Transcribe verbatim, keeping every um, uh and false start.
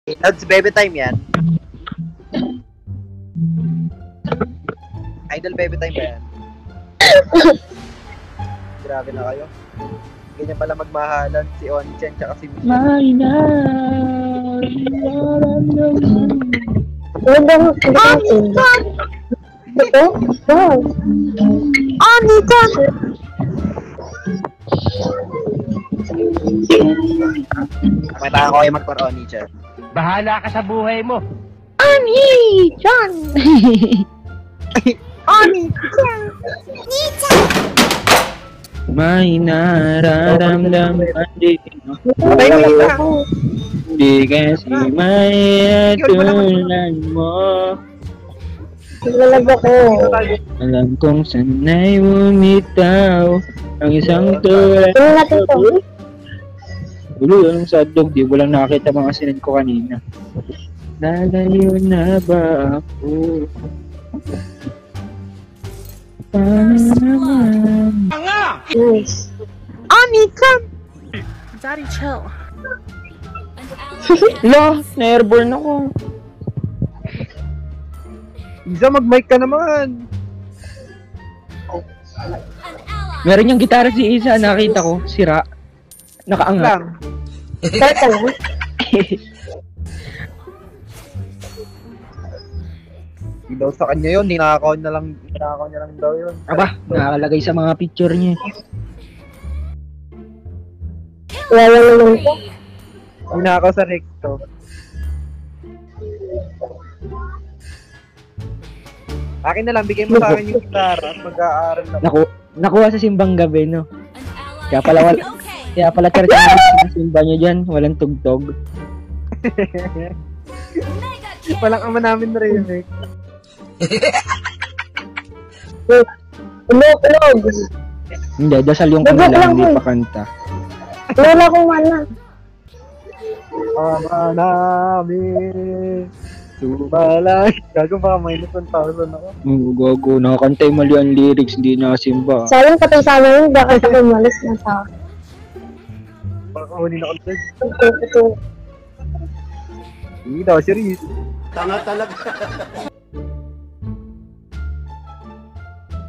That's baby time yan. Idol baby time ba yan? Grabe na kayo. Ganyan pala magmahalan si Oni-chan tsaka si Michelle. Mahina. Oni-chan! Ito? Wow. Oni-chan! May taka ko kayo mag-for Oni-chan. Bahala ka sa buhay mo. Oni-chan! Oni-chan! Oni-chan! May nararamdaman din Patay mo lang. Di kasi may tulad mo. Naglalag ako. Alam kong sana'y bumitaw ang isang tulad Tingnan natin to. Gulo, anong sadlog? Di ko lang nakakita mga sinend ko kanina. Lalayo na ba ako? Paano naman? Nice. Oni-chan! Daddy, chill. Lo, na-airborne ako. Isa, mag-mic ka naman. Meron yung gitara si Isa, nakita ko, sira. Nakaangat. Lang. Start ka lang. Hindi daw sa kanya yun, ninakaw na lang, ninakaw niya lang daw yun. Aba, nakakalagay sa mga picture niya. Wala naman to. Ninakaw sa recto. Akin na lang, bigay mo sa akin yung gitara at mag-aaral na. Naku, nakuha sa simbang gabi, no? Kaya pala, wala, kaya pala church na simba niyo dyan, walang tugtog. Walang ama namin na rin eh. Ulog, ulog. Hindi, dasal yung Nagok kanila, lang hindi ko eh. pa kanta. Wala akong mana. Ama namin. Sumalay. Gago baka minus one thousand ako. Oh, gago, nakakanta yung mali ang lyrics, hindi nakasimba. Sayang patay sa amin yun. Baka ako malis na tao. Baka huli na ulit. Ito, ito. Hindi daw, serious. Tanga talaga.